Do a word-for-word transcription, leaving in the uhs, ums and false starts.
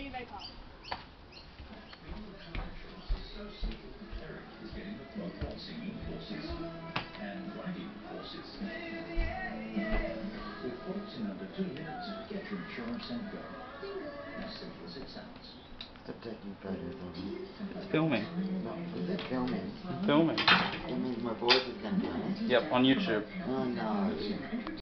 Reports in under two minutes. Get your insurance and go. As simple as it sounds. Stop taking photos of me. It's filming. No, is it filming? I'm filming. That means my voice is going to be on it? Yep, on YouTube. Oh no.